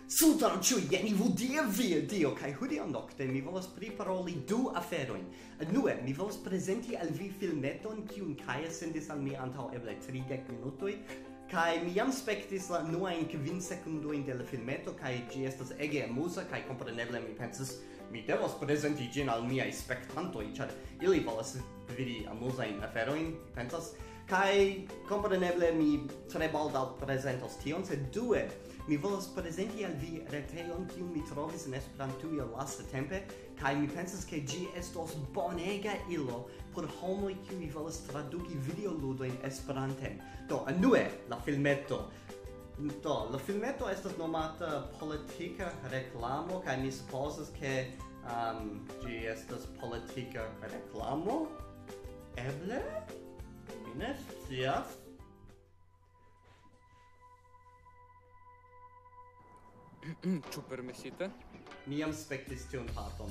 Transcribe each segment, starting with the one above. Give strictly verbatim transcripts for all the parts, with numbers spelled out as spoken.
Saluton ĉiuj, jen Evildea via dio, kaj hodiaŭ nokte mi volas priparoli du aferojn. Unue, mi volas prezenti al vi filmeton, kiun Kaja sendis al mi antaŭ eble tridek minutoj, kaj mi jam spektis la unuajn kvin sekundojn de la filmeto, kaj ĝi estas ege amuza, kaj kompreneble mi pensis, mi devas prezenti ĝin al miaj spektantoj, ĉar ili volas vidi amuzajn aferojn, mi pensas. Kai kompreneble mi tre baldaŭ prezentos tion, sed due mi volas prezenti al vi retejon kiun mi trovis en Esperantujo lastatempe, kaj mi pensas ke ĝi estos bonega ilo por homoj kiuj volas traduki videoludojn Esperanten. Do, unue la filmeto. Do, la filmeto estas nomata Politika Reklamo, kaj mi supozas ke um, ĝi estas politika reklamo? Eble? Mi ne scias. Ĉu permesite? Mi jam spektis tiun parton.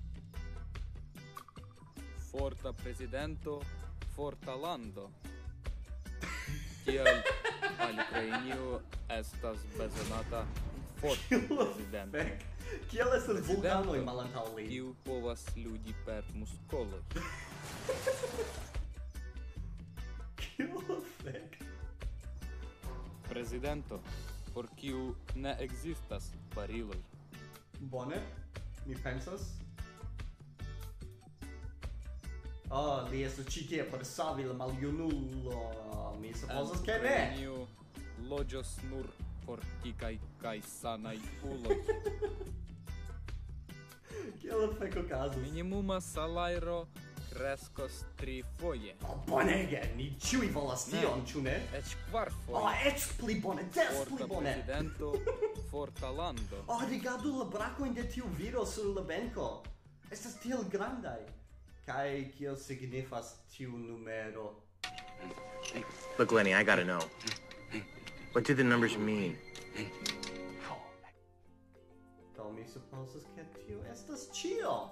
Forta prezidento, forta lando. Tial al Ukrainio estas bezonata forta prezidento. Kiel estas vulkanoj malantaŭ li? Kiu povas ludi per muskoloj. Kiel fek? Prezidento, por kiu ne ekzistas bariloj. Bone, mi pensas. Oh, li estas ĉi tie por savi la maljunulo. Mi supozas ke ne. Ukrainio loĝos nur fortikaj kaj sanaj uloj. Kiel fek okazas? Minimuma salajro kreskos trifoje. Oh, bonege, ni ĉiuj volas tion, ĉu ne? Eĉ kvarfoje. Oh, eĉ pli bone, des pli Forta bone. prezidento, forta lando. Oh, rigardu la brakojn de tiu viro sur la benko. Estas tiel grandaj. Kaj kiel signifas tiu numero? Look, Lenny, I gotta know. What do the numbers mean? Do mi supozas ke tiu estas ĉio.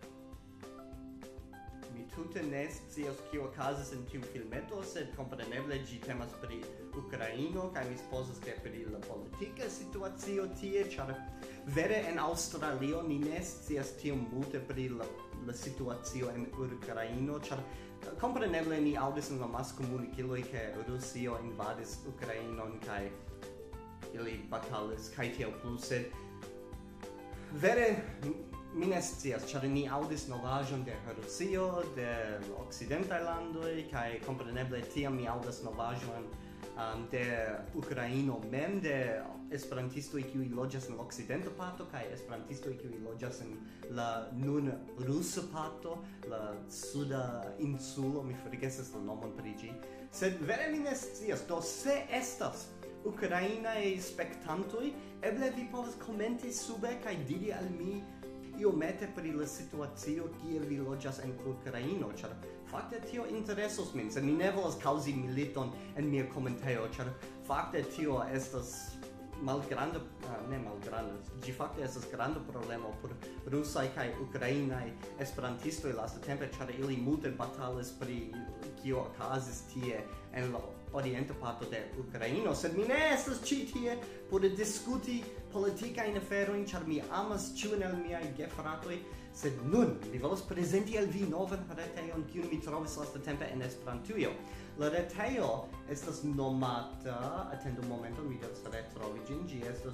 Mi tute ne scias kio okazas en tiu filmeto, sed kompreneble ĝi temas pri Ukraino, kaj mi supozas ke pri la politika situacio tie, ĉar vere en Aŭstralio ni ne scias tiom multe pri la, la situacio en Ukraino, ĉar kompreneble ni aŭdis en la maskomunikiloj ke Rusio invadis Ukrainon kaj ili batalis kaj tiel plu, sed vere mi ne scias, ĉar ni aŭdis novaĵon de Rusio, de okcidentaj landoj, kaj kompreneble tiam mi aŭdas novaĵon um, de Ukraino mem, de esperantistoj kiuj loĝas en la okcidenta parto kaj esperantistoj kiuj loĝas en la nun rusa parto, la suda insulo, mi forgesas la nomon pri ĝi. Sed vere mi ne scias, do se estas ukrainaj spektantoj, eble vi povas komenti sube kaj diri al mi iomete pri la situacio kie vi loĝas en Ukraino, ĉar fakte tio interesos min, sed mi ne volas kaŭzi militon en mia komentejo, ĉar fakte tio estas malgranda, uh, ne malgranda, ĝi fakte estas granda problemo por rusaj kaj ukrainaj esperantistoj lastatempe, ĉar ili multe batalis pri kio okazis tie en la orienta parto de Ukraino, sed mi ne estas ĉi tie por diskuti politikajn aferojn, ĉar mi amas ĉiujn el miaj gefratoj, sed nun mi volas prezenti al vi novan retejon, kiun mi trovis lastatempe en Esperantujo. La retejo estas nomata, atendu momenton, mi devas retrovi ĝin, ĝi estas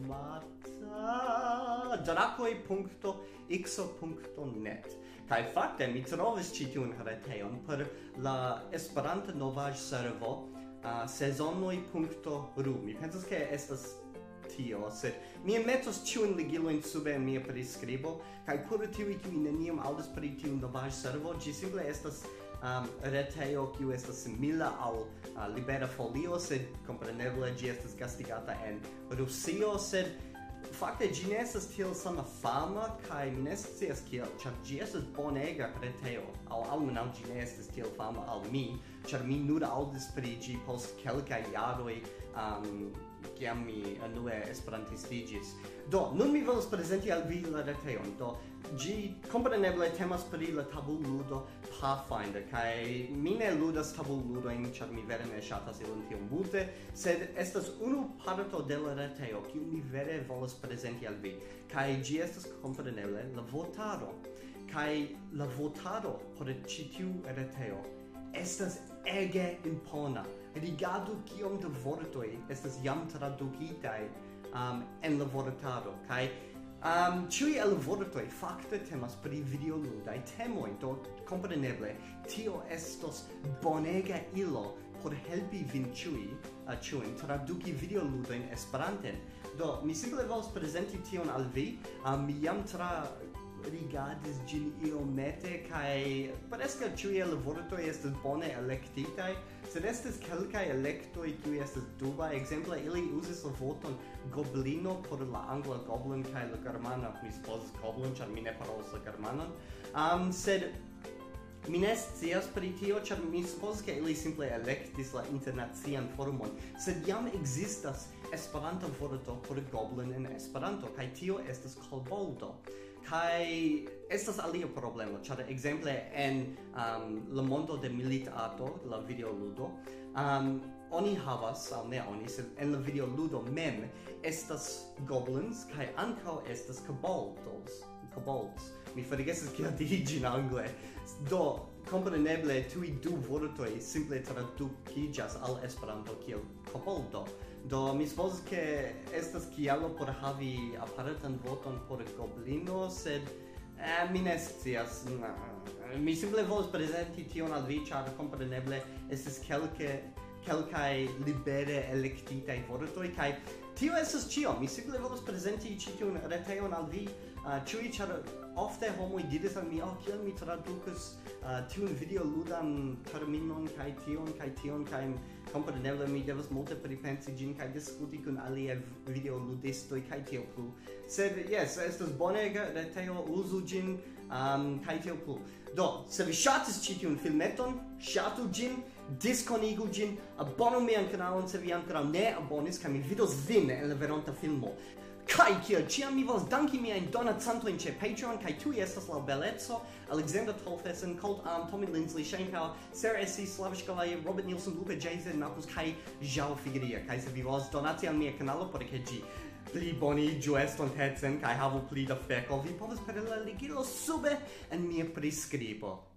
nomata Drakoj punkto x o punkto net. Kaj fakte mi trovis ĉi tiun retejon per la Esperanta novaĵservo uh, sezonoj punkto ru. Mi pensas ke estas tio, sed mi metos ĉiujn ligilojn sube en mia priskribo, kaj por tiuj kiuj neniam aŭdas pri tiu novaĵservo, ĝi simple estas um, retejo kiu estas simila al uh, Libera Folio, sed kompreneble ĝi estas gastigata en Rusio, sed fakte ĝi ne estas tiel sama fama, kaj mi ne scias kiel, ĉar ĝi estas bonega retejo, aŭ almenaŭ ĝi ne estas tiel fama al mi, ĉar mi nur aŭdis pri ĝi post kelkaj jaroj um, kiam mi unue esperantistiĝis. Do, nun mi volas prezenti al vi la retejon. Do, ĝi kompreneble temas pri la tabulludo Pathfinder, kaj mi ne ludas tabulludojn, ĉar mi vere ne ŝatas ilin tiom multe, sed estas unu parto de la retejo, kiu mi vere volas prezenti al vi, kaj ĝi estas kompreneble la votado. Kaj la votado por ĉi tiu retejo estas ege impona. Rigardu kiom da vortoj estas jam tradukitaj um, en la vortaro, kaj um, ĉiuj el la vortoj fakte temas pri videoludaj temoj, do kompreneble tio estos bonega ilo por helpi vin ĉiuj uh, ĉiujn traduki videoludojn Esperanten. Do mi simple volas prezenti tion al vi, um, mi jam tra rigardis ĝin iomete kaj preskaŭ ĉiuj el la vortoj estas bone elektitaj, sed estas kelkaj elektoj kiuj estas dubaj. Ekzemple ili uzis la vorton goblino por la angla goblin kaj la germana, mi supozas goblin, ĉar mi ne parolas la germanan. Um, sed mi ne scias pri tio, ĉar mi supozas ke ili simple elektis la internacian formon, sed jam ekzistas Esperanta vorto por goblin en Esperanto, kaj tio estas koboldo. Kai estas alia problemo, ĉar ekzemple en um, la mondo de militarto, la videoludo, um, oni havas, aŭ ne oni, sed en la videoludo mem estas goblins kaj ankaŭ estas koboldos. Kobolds. Mi forgesis kiel diri ĝin angle. Do, kompreneble tiuj du vortoj simple tradukiĝas al Esperanto kiel koboldo. Do mi supozas ke estas kialo por havi apartan vorton por goblino, sed eh, mi ne scias. Mi simple volas prezenti tion al vi, ĉar kompreneble estas kelke kelkaj libere elektitaj vortoj, kaj tio estas ĉio. Mi simple volas prezenti ĉi tiun retejon al vi, uh, ĉiuj, ĉar ofte homoj diris al mi, oh, kiel mi tradukas uh, tiun videoludan terminon kaj tion kaj tion, kaj kompreneble mi devas multe pripensi ĝin kaj diskuti kun aliaj videoludistoj kaj tiel plu. Sed jes, estas bonega retejo, uzu ĝin um, kaj tiel plu. Do, se vi ŝatis ĉi tiun filmeton, ŝatu ĝin, diskonigu ĝin, abonu mian kanalon se vi ankoraŭ ne abonis, kaj mi vidos vin en la veronta filmo. Kai kiel ĉiam mi volas danki miajn donacantojn ĉe Patreon, kaj tuj estas laŭ beleco Alexander Tollefsen, Koltarm, Linsley, Shayne, Sarah S C, Slava, Shklyaev, Robert Nielsen, Lupe, Jzknuckles kaj João Figueira. Kaj se vi volas donati al mia kanalo por ke ĝi pli boniĝu estontecen kaj havu pli da feko, vi povas per la ligilo sube en mia priskribo.